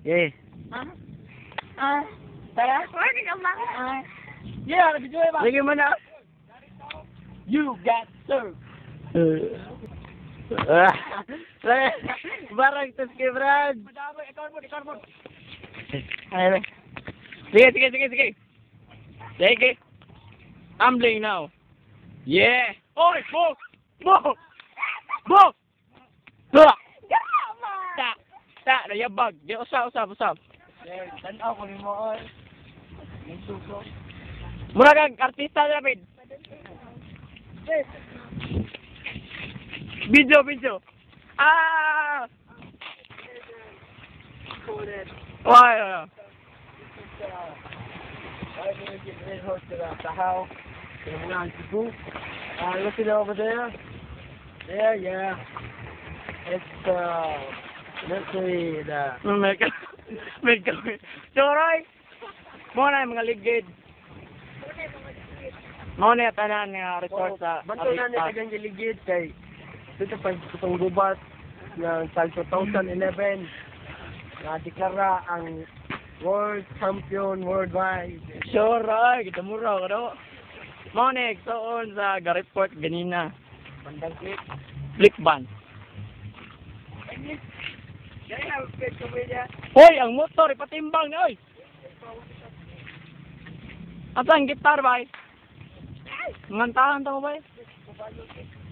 Yeah. Tara. Pwede ka ba? Yeah, video ba? Sige mo na. You got served. Barang tos kay Brad. Madami, ikaw mo. Ayun. Sige. Sige. I'm playing now. Yeah. Oy, Bo! Ta, nayabag. Di usap. Tanaw ko ni mo, oy. Nagsuso. Mura kang artista David. Video. Ah! Why? I'm going to get rid of the house. And we're on the booth. Look it over there. There, yeah. It's, let's see, May Choroy! Muna yung mga ligid. Muna yung tanan nga resort sa bato na ni tagang giligid kay dito pa itong gubat ng tag 2011 na deklara ang world champion worldwide. Choroy! Kita mura ka do. Muna yung soon sa report ganina. Bandang clip. Flick ban. Kaya na, pwede ko niya. Hoy! Ang motor! Ipatimbang na oy! Asa ang gitar ba? Ngantahan to ba?